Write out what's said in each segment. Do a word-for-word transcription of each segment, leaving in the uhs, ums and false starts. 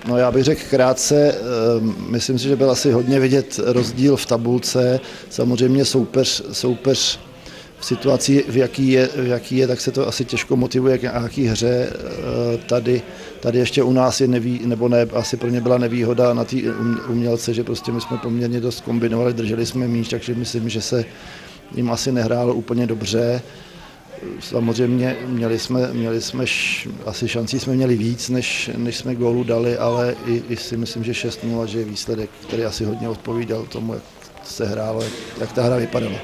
No já bych řekl krátce, myslím si, že byl asi hodně vidět rozdíl v tabulce. Samozřejmě soupeř, soupeř v situaci, v jaký, je, v jaký je, tak se to asi těžko motivuje k nějaký hře. Tady, tady ještě u nás je neví, nebo ne, asi pro ně byla nevýhoda na té umělce, že prostě my jsme poměrně dost kombinovali, drželi jsme míč, takže myslím, že se jim asi nehrálo úplně dobře. Samozřejmě měli jsme, měli jsme š, asi šancí jsme měli víc, než, než jsme gólu dali, ale i, i si myslím, že šest nula, že je výsledek, který asi hodně odpovídal tomu, jak se hrálo, jak, jak ta hra vypadala.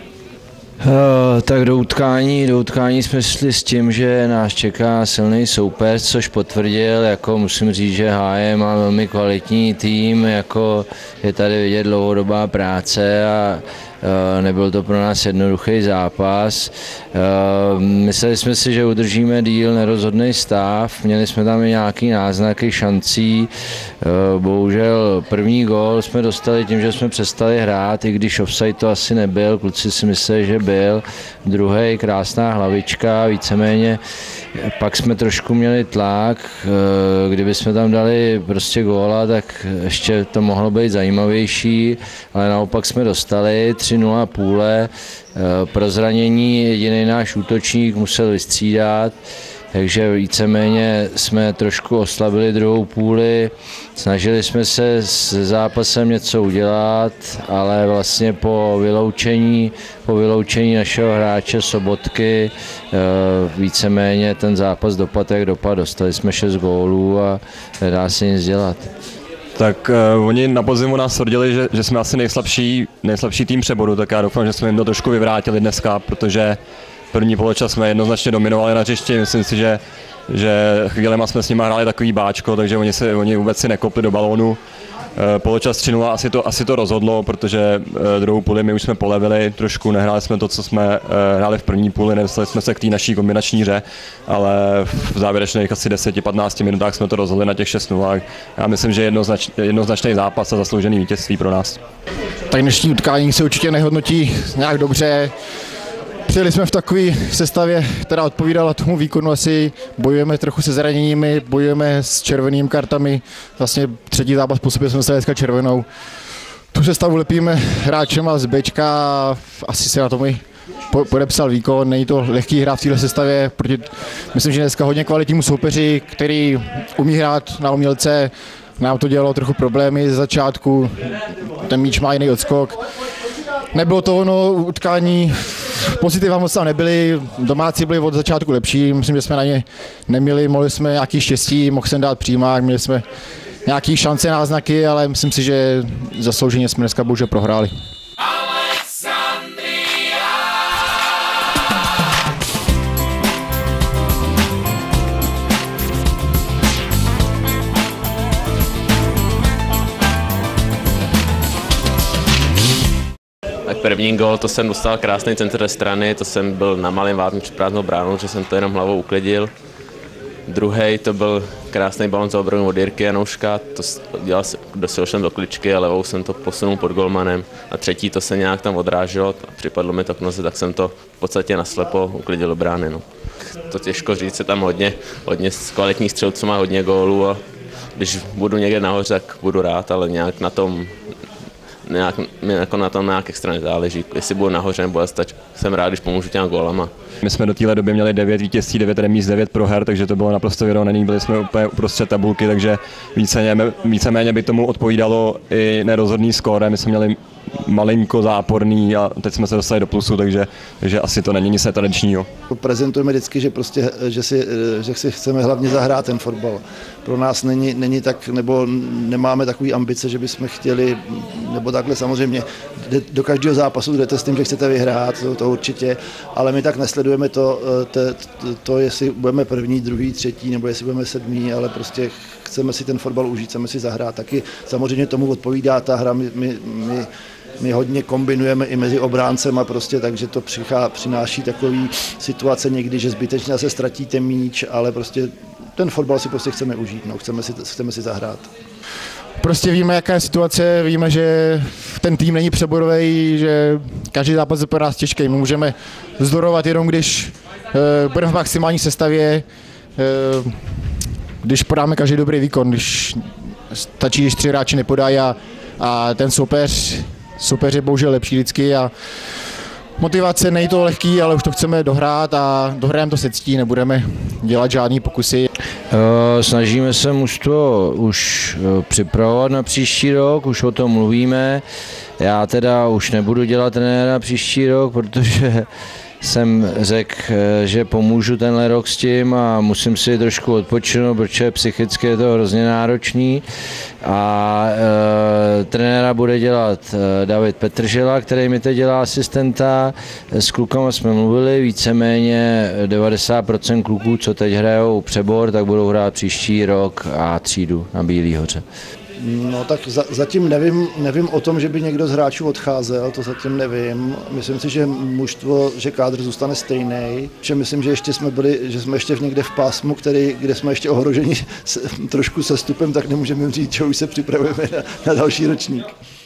Uh, tak do utkání, do utkání jsme šli s tím, že nás čeká silný soupeř, což potvrdil, jako musím říct, že H J má velmi kvalitní tým, jako je tady vidět dlouhodobá práce a uh, nebyl to pro nás jednoduchý zápas. Uh, mysleli jsme si, že udržíme díl nerozhodný stav, měli jsme tam i nějaký náznaky šancí, uh, bohužel první gól jsme dostali tím, že jsme přestali hrát, i když offside to asi nebyl, kluci si mysleli, že byl. Druhý krásná hlavička, víceméně. Pak jsme trošku měli tlak, kdyby jsme tam dali prostě góla, tak ještě to mohlo být zajímavější, ale naopak jsme dostali tři nula půle. Pro zranění jediný náš útočník musel vystřídat, takže víceméně jsme trošku oslabili druhou půli, snažili jsme se s zápasem něco udělat, ale vlastně po vyloučení, po vyloučení našeho hráče Sobotky víceméně ten zápas dopadl, jak dopadl. Dostali jsme šest gólů a nedá se nic dělat. Tak uh, oni na podzimu nás tvrdili, že, že jsme asi nejslabší, nejslabší tým přeboru, tak já doufám, že jsme jim to trošku vyvrátili dneska, protože první poločas jsme jednoznačně dominovali na hřišti, myslím si, že, že chvílema jsme s nimi hráli takový báčko, takže oni, si, oni vůbec si nekopli do balónu. Poločas tři nula asi to, asi to rozhodlo, protože druhou půli my už jsme polevili trošku, nehráli jsme to, co jsme hráli v první půli, nedostali jsme se k té naší kombinační hře, ale v závěrečných asi deset patnáct minutách jsme to rozhodli na těch šest nula. Já myslím, že jednoznač, jednoznačný zápas a zasloužený vítězství pro nás. Tak dnešní utkání se určitě nehodnotí nějak dobře. Přijeli jsme v takové sestavě, která odpovídala tomu výkonu, asi bojujeme trochu se zraněními, bojujeme s červenými kartami, vlastně třetí zápas po sobě jsme se dneska červenou. Tu sestavu lepíme hráčema z Bčka a asi se na tom i podepsal výkon, není to lehký hrát v této sestavě, protože myslím, že dneska hodně kvalitnímu soupeři, který umí hrát na umělce, nám to dělalo trochu problémy ze začátku, ten míč má jiný odskok. Nebylo to ono utkání, pozitiva moc tam nebyly, domácí byli od začátku lepší, myslím, že jsme na ně neměli, mohli jsme nějaký štěstí, mohl jsem dát přímák, měli jsme nějaké šance, náznaky, ale myslím si, že zaslouženě jsme dneska bohužel prohráli. Tak první gól, to jsem dostal krásný centr ze strany, to jsem byl na malém vápni před prázdnou bránou, že jsem to jenom hlavou uklidil. Druhý to byl krásný balon za obranu od Jirky Janouška, to dělal, dosil jsem do kličky a levou jsem to posunul pod golmanem. A třetí to se nějak tam odráželo a připadlo mi to k noze, tak jsem to v podstatě naslepo uklidil do brány. No. To těžko říct, je tam hodně, hodně kvalitních střelců, má hodně gólů a když budu někde nahoře, tak budu rád, ale nějak na tom Nějak, mi jako na tom nějak extra nezáleží, jestli budu nahoře nebo stač, jsem rád, když pomůžu těm gólama. My jsme do téhle doby měli devět vítězství, devět remíz, devět proher, takže to bylo naprosto vyrovnaný, byli jsme úplně uprostřed tabulky, takže víceméně, víceméně by tomu odpovídalo i nerozhodný skóre, my jsme měli malinko záporný a teď jsme se dostali do plusu, takže, takže asi to není nic netradičního. Prezentujeme vždycky, že, prostě, že, si, že si chceme hlavně zahrát ten fotbal. Pro nás není, není tak, nebo nemáme takové ambice, že bychom chtěli, nebo takhle samozřejmě, do každého zápasu jdete s tím, že chcete vyhrát, to, to určitě, ale my tak nesledujeme to, to, to, to, jestli budeme první, druhý, třetí, nebo jestli budeme sedmý, ale prostě chceme si ten fotbal užít, chceme si zahrát. Taky samozřejmě tomu odpovídá ta hra, my, my, my My hodně kombinujeme i mezi obráncema, prostě, takže to přichá, přináší takový situace někdy, že zbytečně se ztratíte míč, ale prostě ten fotbal si prostě chceme užít, no, chceme, si, chceme si zahrát. Prostě víme, jaká je situace, víme, že ten tým není přeborový, že každý zápas je pro nás těžký. My můžeme vzdorovat jenom, když uh, budeme v maximální sestavě, uh, když podáme každý dobrý výkon, když stačí, když tři hráči nepodají a, a ten soupeř, soupeř je bohužel lepší vždycky a motivace není to lehký, ale už to chceme dohrát a dohrajeme to se ctí, nebudeme dělat žádný pokusy. Snažíme se mužstvo už připravovat na příští rok, už o tom mluvíme. Já teda už nebudu dělat trenéra příští rok, protože jsem řekl, že pomůžu tenhle rok s tím a musím si trošku odpočinout, protože psychicky je to hrozně náročný. A e, trenéra bude dělat e, David Petržela, který mi teď dělá asistenta. S klukama jsme mluvili, víceméně devadesát procent kluků, co teď hrajou přebor, tak budou hrát příští rok a třídu na Bílý hoře. No tak za, zatím nevím, nevím o tom, že by někdo z hráčů odcházel, to zatím nevím. Myslím si, že mužstvo, že kádr zůstane stejný. Že myslím, že ještě jsme byli, že jsme ještě v někde v pásmu, který, kde jsme ještě ohroženi s, trošku sestupem, tak nemůžeme říct, že už se připravujeme na, na další ročník.